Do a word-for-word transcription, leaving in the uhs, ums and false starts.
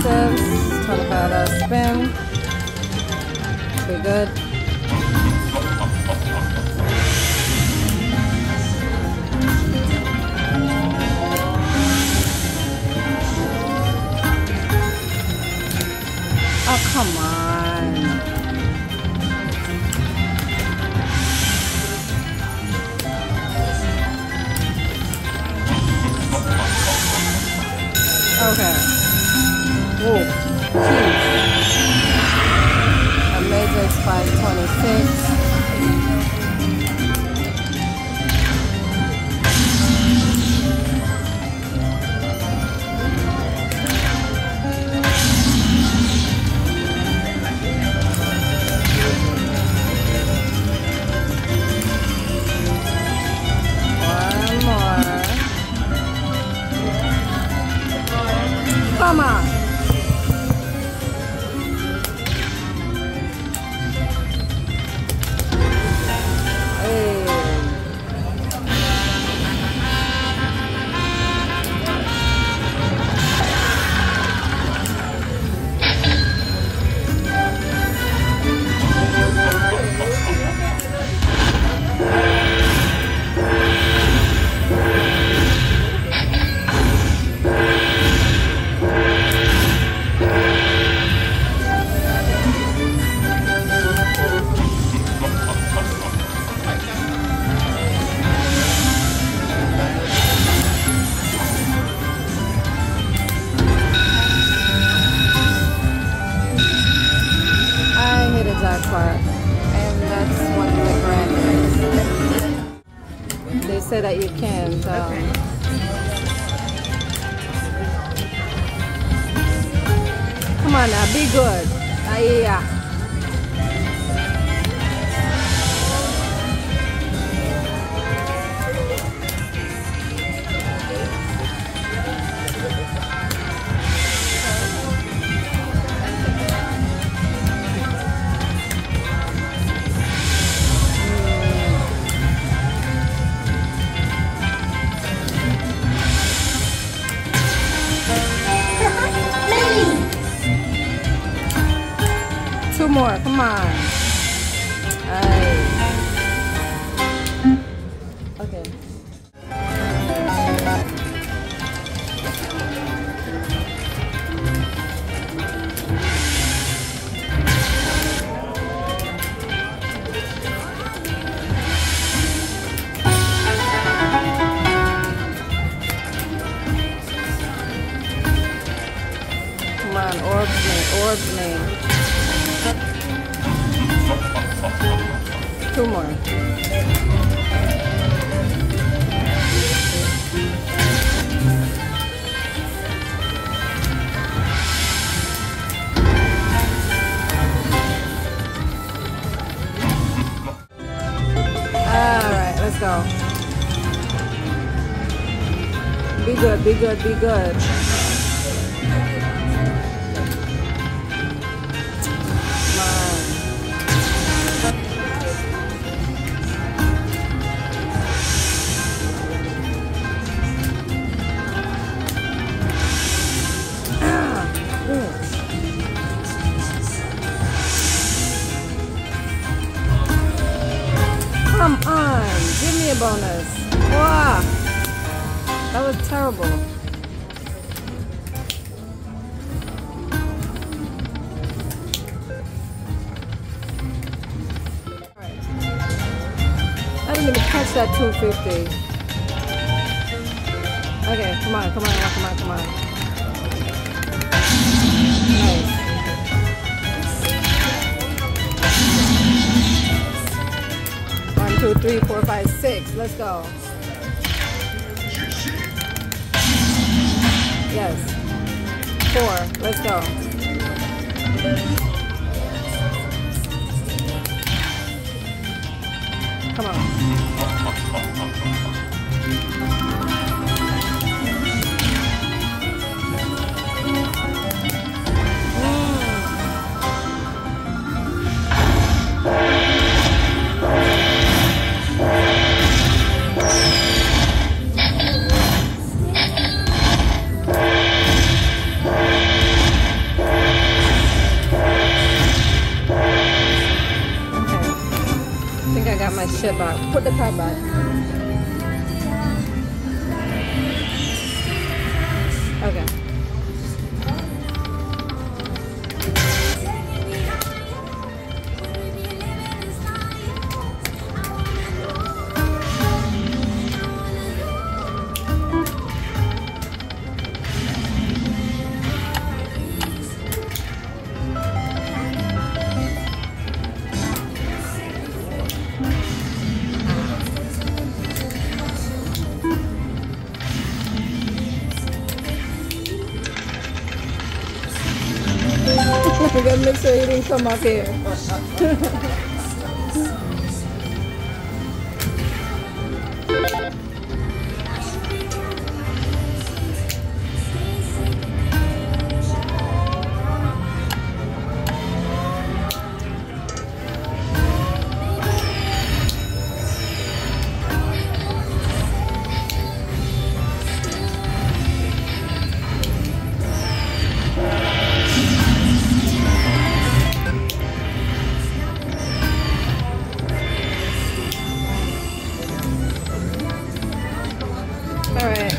exclusives. twenty-five dollar spin. Be good. Oh, come on. Okay. Whoa. Jeez. A Matrix five twenty-six. Come on. Hey. Jackpot, and that's what the grand is. They say that you can't. Um, okay. Come on now, be good. Ah, yeah. Two more, come on. Aye. Okay. Come on, orbs me, orbs me. Two more. Alright, let's go. Be good, be good, be good. Come on, give me a bonus. Wow, that was terrible. Alright. I didn't even catch that two fifty. Okay, come on, come on, come on, come on. Nice. Two, three, four, five, six. Let's go. Yes. Four. Let's go. Come on. Okay. We gotta make sure he didn't come up here. All right.